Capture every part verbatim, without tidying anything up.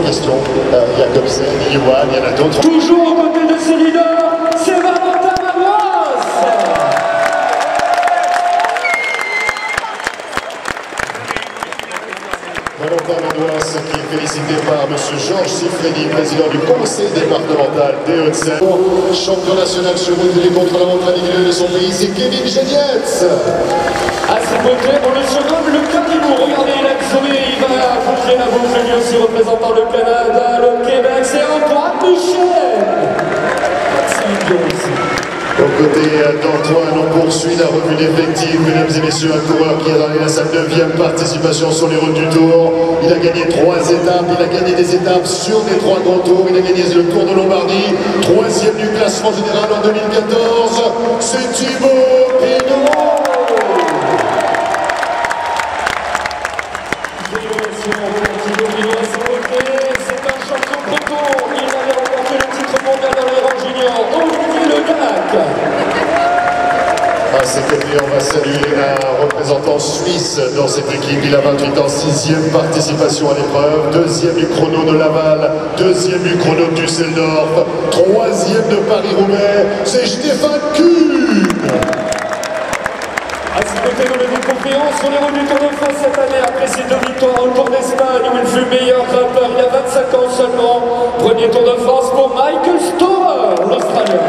questions. Euh, Jacobsen, Johan, il y en a d'autres. Toujours aux côtés de ses leaders, c'est Valentin Manoise. Valentin Manoise qui est félicité par M. Georges Siffredi, président du conseil départemental des Hauts-de-Seine. Champion national sur route et contre la montre individuelle de son pays, c'est Kevin Genietz. À ses côtés, on le surnomme le Caribou. Regardez, il a zoomé, il va bouger la bouche, lui aussi représentant le Canada, le Québec, c'est Antoine Michel. C'est idiot aussi. Aux côtés d'Antoine, on poursuit la revue d'effectifs. Mesdames et messieurs, un coureur qui a donné sa neuvième participation sur les routes du Tour. Il a gagné trois étapes, il a gagné des étapes sur les trois grands tours. Il a gagné le Tour de Lombardie, troisième du classement général en deux mille quatorze. C'est Thibaut Pinot. C'est un champion breton. Il avait remporté le titre mondial dans les rangs juniors. Olivier Legac. À ses côtés, on va saluer un représentant suisse dans cette équipe. Il a vingt-huit ans, sixième participation à l'épreuve, deuxième du chrono de Laval, deuxième du chrono de Düsseldorf, troisième de Paris-Roubaix, c'est Stéphane Kuhn. À ses côtés, nous l'avons compris, sur les routes du Tour de France cette année, après ses deux victoires au Tour d'Espagne où il fut meilleur grimpeur il y a vingt-cinq ans seulement. Premier Tour de France pour Michael Storer, l'Australien.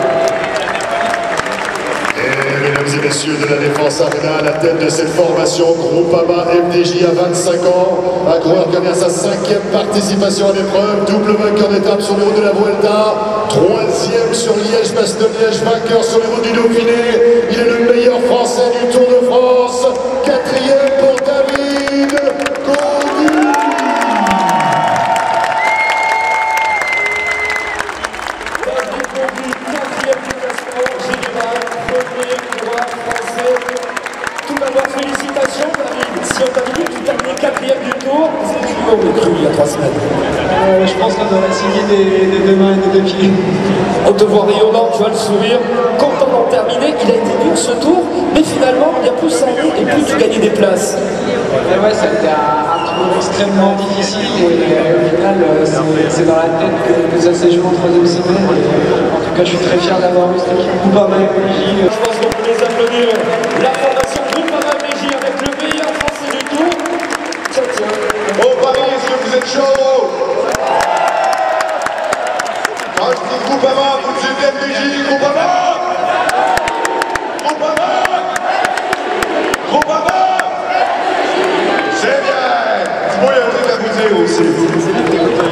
Et mesdames et messieurs de la Défense Arena, à la tête de cette formation, Groupama F D J à vingt-cinq ans, un coureur qui a sa cinquième participation à l'épreuve, double vainqueur d'étape sur les routes de la Vuelta, troisième sur Liège-Bastogne-Liège, vainqueur sur les routes du Dauphiné. Il est le meilleur français du Tour de France, quatrième pour David Gaudu. David Gaudu, quatrième du classement général, premier coureur français. Tout d'abord, félicitations David. Si on t'avait dit que tu terminais quatrième du Tour, c'est tu l'aurais cru il y a trois semaines. Euh, je pense qu'on aurait signé des, des deux mains et des deux pieds. On te voit rayonnant, tu as le sourire, content d'en terminer. Il a été dur ce tour, mais finalement, il y a plus ça allait et plus tu gagnais des places. Et ouais, ça a été un, un tour extrêmement difficile et euh, au final, euh, c'est dans la tête que, que ça s'est joué en troisième semaine. En tout cas, je suis très fier d'avoir eu cette équipe Groupama F D J. Je pense qu'on peut les applaudir. La formation Groupama F D J avec le meilleur français du tour. Tiens, tiens. Au Paris, est-ce que vous êtes chaud? Quand je dis Groupama, vous dites F D J, Groupama! Groupama! Groupama! C'est bien! Moi, il y a un truc à vous dire aussi.